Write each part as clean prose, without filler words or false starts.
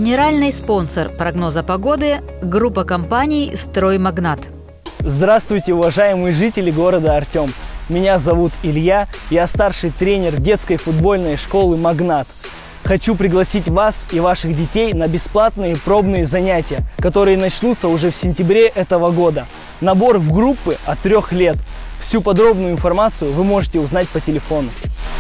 Генеральный спонсор прогноза погоды – группа компаний «Строймагнат». Здравствуйте, уважаемые жители города Артем. Меня зовут Илья, я старший тренер детской футбольной школы «Магнат». Хочу пригласить вас и ваших детей на бесплатные пробные занятия, которые начнутся уже в сентябре этого года. Набор в группы от 3 лет. Всю подробную информацию вы можете узнать по телефону.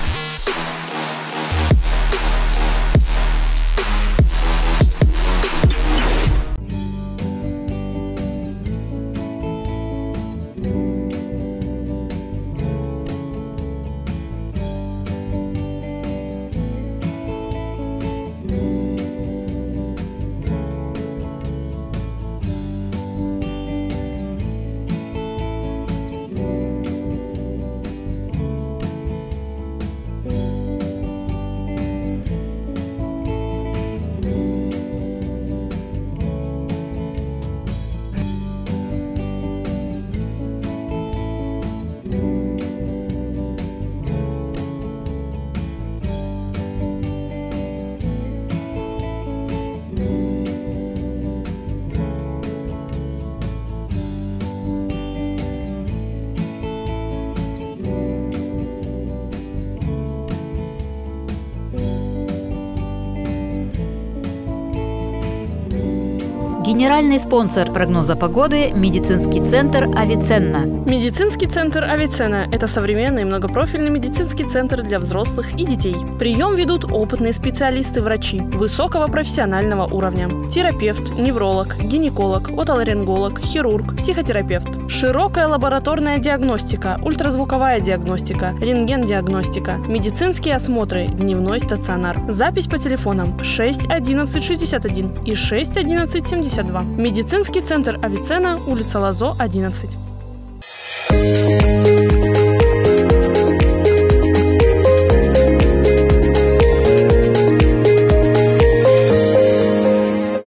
Генеральный спонсор прогноза погоды – медицинский центр «Авиценна». Медицинский центр «Авиценна» – это современный многопрофильный медицинский центр для взрослых и детей. Прием ведут опытные специалисты-врачи высокого профессионального уровня. Терапевт, невролог, гинеколог, отоларинголог, хирург, психотерапевт. Широкая лабораторная диагностика, ультразвуковая диагностика, рентген-диагностика, медицинские осмотры, дневной стационар. Запись по телефонам 6 11 61 и 6 11 72. Медицинский центр «Авиценна», улица Лазо, 11.